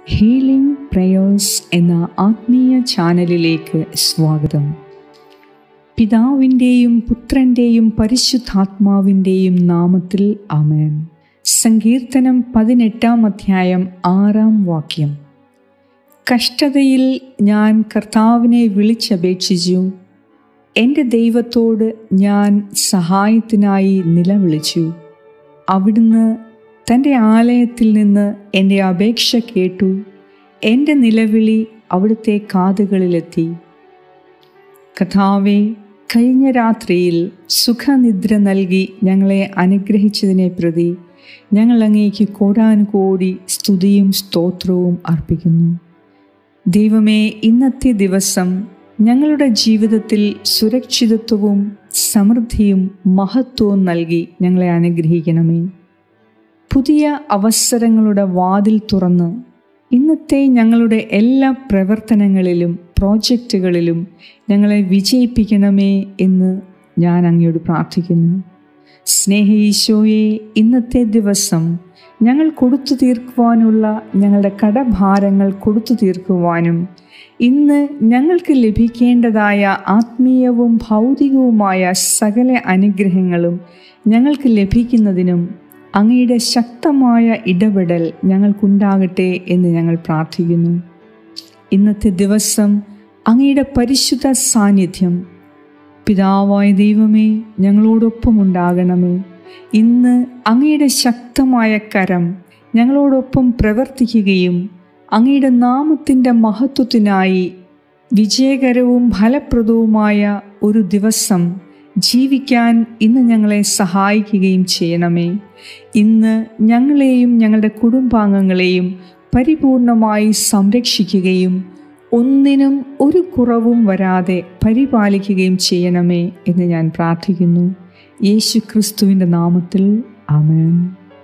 Healing prayers എന്ന ആത്മീയ ചാനലിലേക്ക് സ്വാഗതം. പിതാവിൻ്റെയും പുത്രൻ്റെയും പരിശുദ്ധാത്മാവിൻ്റെയും നാമത്തിൽ ആമേൻ. സങ്കീർത്തനം 18 അധ്യായം 6 കഷ്ടതയിൽ ഞാൻ കർത്താവിനെ വിളിച്ചപേക്ഷിച്ചു. എൻ്റെ ദൈവത്തോട് ഞാൻ സഹായത്തിനായി നിലവിളിച്ചു. അവിടുന്ന് തൻ്റെ ആലയത്തിൽ നിന്ന് എൻ്റെ അപേക്ഷ കേട്ടു. എൻ്റെ നിലവിളി അവിടുത്തെ കാതുകളിലെത്തി. കർത്താവേ, കഴിഞ്ഞ രാത്രിയിൽ സുഖനിദ്ര നൽകി ഞങ്ങളെ അനുഗ്രഹിച്ചതിനെ പ്രതി ഞങ്ങൾ അങ്ങേക്ക് കോടാനുകോടി സ്തുതിയും സ്തോത്രവും അർപ്പിക്കുന്നു. ദൈവമേ, ഇന്നത്തെ ദിവസം ഞങ്ങളുടെ ജീവിതത്തിൽ സുരക്ഷിതത്വവും സമൃദ്ധിയും മഹത്വവും നൽകി ഞങ്ങളെ അനുഗ്രഹിക്കണമേ. പുതിയ അവസരങ്ങളുടെ വാതിൽ തുറന്ന് ഇന്നത്തെ ഞങ്ങളുടെ എല്ലാ പ്രവർത്തനങ്ങളിലും പ്രോജക്റ്റുകളിലും ഞങ്ങളെ വിജയിപ്പിക്കണമേ എന്ന് ഞാൻ അങ്ങയോട് പ്രാർത്ഥിക്കുന്നു. സ്നേഹ ഈശോയെ, ഇന്നത്തെ ദിവസം ഞങ്ങൾ കൊടുത്തു തീർക്കുവാനുള്ള ഞങ്ങളുടെ കടഭാരങ്ങൾ കൊടുത്തു തീർക്കുവാനും ഇന്ന് ഞങ്ങൾക്ക് ലഭിക്കേണ്ടതായ ആത്മീയവും ഭൗതികവുമായ സകല അനുഗ്രഹങ്ങളും ഞങ്ങൾക്ക് ലഭിക്കുന്നതിനും അങ്ങയുടെ ശക്തമായ ഇടപെടൽ ഞങ്ങൾക്കുണ്ടാകട്ടെ എന്ന് ഞങ്ങൾ പ്രാർത്ഥിക്കുന്നു. ഇന്നത്തെ ദിവസം അങ്ങയുടെ പരിശുദ്ധ സാന്നിധ്യം പിതാവായ ദൈവമേ ഞങ്ങളോടൊപ്പം ഉണ്ടാകണമേ. ഇന്ന് അങ്ങയുടെ ശക്തമായ കരം ഞങ്ങളോടൊപ്പം പ്രവർത്തിക്കുകയും അങ്ങയുടെ നാമത്തിൻ്റെ മഹത്വത്തിനായി വിജയകരവും ഫലപ്രദവുമായ ഒരു ദിവസം ജീവിക്കാൻ ഇന്ന് ഞങ്ങളെ സഹായിക്കുകയും ചെയ്യണമേ. ഇന്ന് ഞങ്ങളെയും ഞങ്ങളുടെ കുടുംബാംഗങ്ങളെയും പരിപൂർണമായി സംരക്ഷിക്കുകയും ഒന്നിനും ഒരു കുറവും വരാതെ പരിപാലിക്കുകയും ചെയ്യണമേ എന്ന് ഞാൻ പ്രാർത്ഥിക്കുന്നു. യേശു ക്രിസ്തുവിൻ്റെ നാമത്തിൽ ആമേൻ.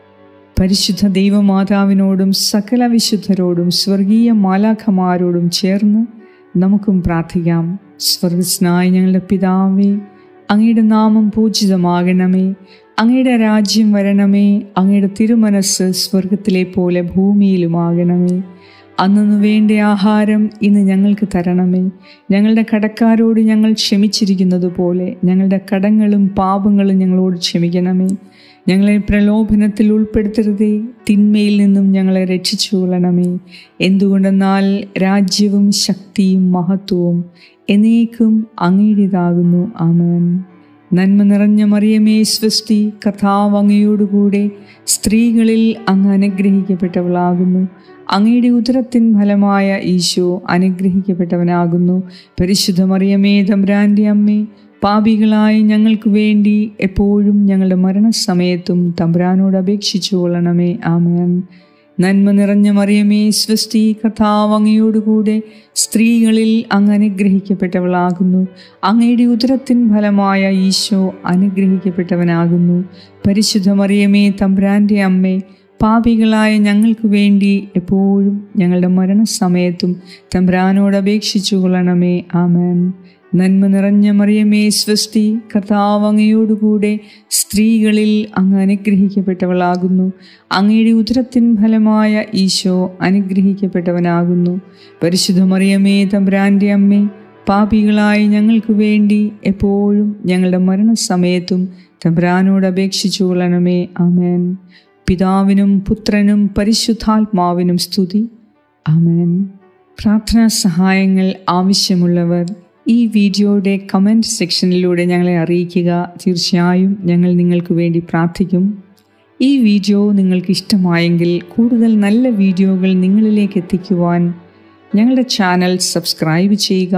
പരിശുദ്ധ ദൈവമാതാവിനോടും സകല വിശുദ്ധരോടും സ്വർഗീയ മാലാഖമാരോടും ചേർന്ന് നമുക്കും പ്രാർത്ഥിക്കാം. സ്വർഗസ്നായ ഞങ്ങളുടെ പിതാവേ, അങ്ങയുടെ നാമം പൂജിതമാകണമേ. അങ്ങയുടെ രാജ്യം വരണമേ. അങ്ങയുടെ തിരുമനസ് സ്വർഗത്തിലെ പോലെ ഭൂമിയിലുമാകണമേ. അന്നു വേണ്ട ആഹാരം ഇന്ന് ഞങ്ങൾക്ക് തരണമേ. ഞങ്ങളുടെ കടക്കാരോട് ഞങ്ങൾ ക്ഷമിച്ചിരിക്കുന്നത് പോലെ ഞങ്ങളുടെ കടങ്ങളും പാപങ്ങളും ഞങ്ങളോട് ക്ഷമിക്കണമേ. ഞങ്ങളെ പ്രലോഭനത്തിൽ ഉൾപ്പെടുത്തരുതേ, തിന്മയിൽ നിന്നും ഞങ്ങളെ രക്ഷിച്ചുകൊള്ളണമേ. എന്തുകൊണ്ടെന്നാൽ രാജ്യവും ശക്തിയും മഹത്വവും എന്നേക്കും അങ്ങയുടേതാകുന്നു. ആമേൻ. നന്മ നിറഞ്ഞ മറിയമേ സ്വസ്തി, കർത്താവ് അങ്ങയോടുകൂടെ സ്ത്രീകളിൽ അങ്ങ് അനുഗ്രഹിക്കപ്പെട്ടവളാകുന്നു. അങ്ങയുടെ ഉദരത്തിൻ ഫലമായ ഈശോ അനുഗ്രഹിക്കപ്പെട്ടവനാകുന്നു. പരിശുദ്ധ മറിയമേ, തമ്പുരാൻ്റെ അമ്മേ, പാപികളായ ഞങ്ങൾക്ക് വേണ്ടി എപ്പോഴും ഞങ്ങളുടെ മരണസമയത്തും തമ്പുരാനോട് അപേക്ഷിച്ചു കൊള്ളണമേ. ആമേൻ. നന്മ നിറഞ്ഞ മറിയമേ സ്വസ്തി, കർത്താവ് അങ്ങയോടുകൂടെ സ്ത്രീകളിൽ അങ്ങ് അനുഗ്രഹിക്കപ്പെട്ടവളാകുന്നു. അങ്ങയുടെ ഉദരത്തിൻ ഫലമായ ഈശോ അനുഗ്രഹിക്കപ്പെട്ടവനാകുന്നു. പരിശുദ്ധ മറിയമേ, തമ്പുരാൻ്റെ അമ്മേ, പാപികളായ ഞങ്ങൾക്ക് വേണ്ടി എപ്പോഴും ഞങ്ങളുടെ മരണസമയത്തും തമ്പുരാനോട് അപേക്ഷിച്ചു കൊള്ളണമേ. ആമേൻ. നന്മ നിറഞ്ഞ മറിയമേ സ്വസ്തി, കർത്താവ് അങ്ങയോടുകൂടെ സ്ത്രീകളിൽ അങ്ങ് അനുഗ്രഹിക്കപ്പെട്ടവളാകുന്നു. അങ്ങയുടെ ഉദരത്തിൻ ഫലമായ ഈശോ അനുഗ്രഹിക്കപ്പെട്ടവനാകുന്നു. പരിശുദ്ധ മറിയമേ, തമ്പുരാൻ്റെ അമ്മേ, പാപികളായ ഞങ്ങൾക്ക് വേണ്ടി എപ്പോഴും ഞങ്ങളുടെ മരണസമയത്തും തമ്പുരാനോട് അപേക്ഷിച്ചു കൊള്ളണമേ. ആമേൻ. പിതാവിനും പുത്രനും പരിശുദ്ധാത്മാവിനും സ്തുതി. ആമേൻ. പ്രാർത്ഥനാ സഹായങ്ങൾ ആവശ്യമുള്ളവർ ഈ വീഡിയോയുടെ കമൻറ്റ് സെക്ഷനിലൂടെ ഞങ്ങളെ അറിയിക്കുക. തീർച്ചയായും ഞങ്ങൾ നിങ്ങൾക്ക് വേണ്ടി പ്രാർത്ഥിക്കും. ഈ വീഡിയോ നിങ്ങൾക്ക് ഇഷ്ടമായെങ്കിൽ കൂടുതൽ നല്ല വീഡിയോകൾ നിങ്ങളിലേക്ക് എത്തിക്കുവാൻ ഞങ്ങളുടെ ചാനൽ സബ്സ്ക്രൈബ് ചെയ്യുക.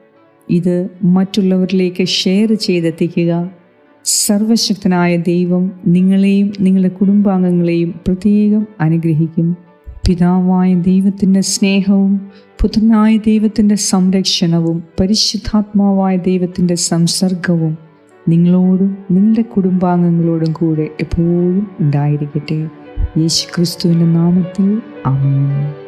ഇത് മറ്റുള്ളവരിലേക്ക് ഷെയർ ചെയ്തെത്തിക്കുക. സർവശക്തനായ ദൈവം നിങ്ങളെയും നിങ്ങളുടെ കുടുംബാംഗങ്ങളെയും പ്രത്യേകം അനുഗ്രഹിക്കും. പിതാവായ ദൈവത്തിൻ്റെ സ്നേഹവും പുത്രനായ ദൈവത്തിൻ്റെ സംരക്ഷണവും പരിശുദ്ധാത്മാവായ ദൈവത്തിൻ്റെ സംസർഗവും നിങ്ങളോടും നിങ്ങളുടെ കുടുംബാംഗങ്ങളോടും കൂടെ എപ്പോഴും ഉണ്ടായിരിക്കട്ടെ. യേശു ക്രിസ്തുവിൻ്റെ നാമത്തിൽ ആമേൻ.